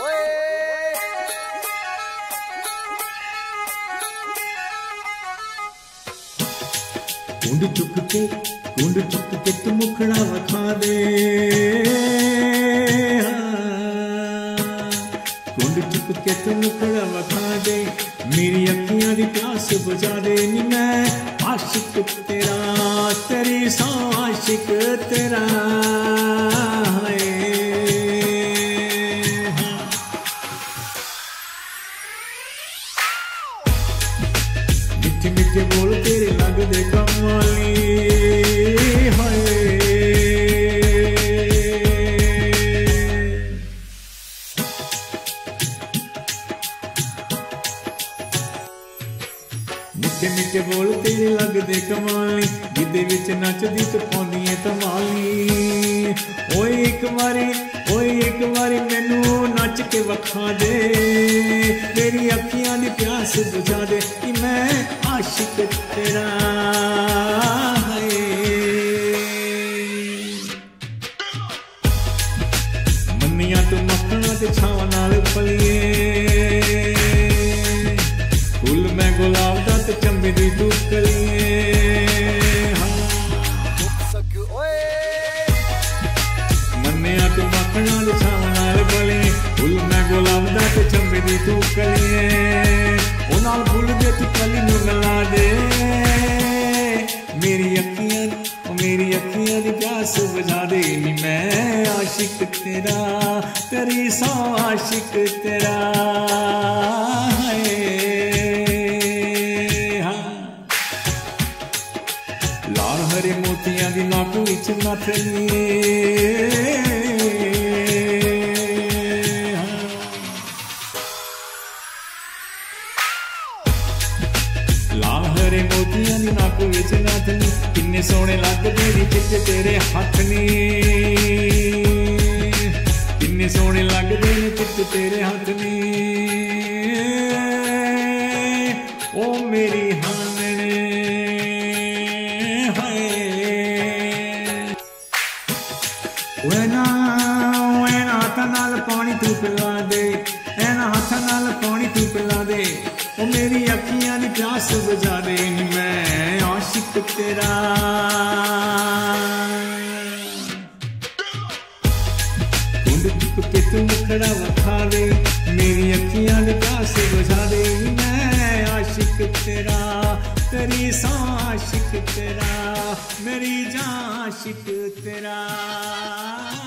कुंड चुक के तू मुखड़ा वखा दे, कुंड चुक के तू मुखड़ा वखा दे, मेरी अखियां दी प्यास बुझा दे नी मैं आशिक तेरा, तेरी सौ आशिक तेरा है। मिठे मिठे बोल तेरे लगदे कमाली मिठे बोल तेरे लगदे कमाली, जिदे विच नचदी ते पाउंदी ऐ धमाली। ओए एक बारी मैनू नच के वखा दे, तेरी अखियां दी प्यास बुझा दे कि मैं आशिक तेरा है। मन्निया तू मक्खना ते छावां नाल पलिए, फुल मैं गुलाब दा ते चंबे दी तू कलिए। मन्निया तू मक्खना ते छावां नाल पलिए, फुल मैं गुलाब दा ते चंबे दी तू कलिए। ओ नाल फुल दे तू कली नू मिला दे, मेरी अखियां दी प्यास बुझा दे नी मैं आशिक तेरा, तेरी सौ आशिक तेरा है। लाल हरे मोतियां दी नक विच नथनी, लाल हरे मोतियां दी नक विच नथनी, किन्ने सोहणे लगदे नी चिट्टे तेरे हत्थ नी, किन्ने सोहणे लगदे नी चिट्टे तेरे हत्थ नी। ओ मेरी हानने एना हाथां नाल पानी तू पिला दे, एना हाथां नाल पानी तू पिला दे, ओ मेरी अखियां दी प्यास बुझा दे नी मैं आशिक तेरा। कुंड चुक के तू मुखड़ा वखा दे, मेरी अखियां दी प्यास बुझा दे नी मैं आशिक तेरा, तेरी सौ आशिक तेरा, मेरी जान आशिक तेरा।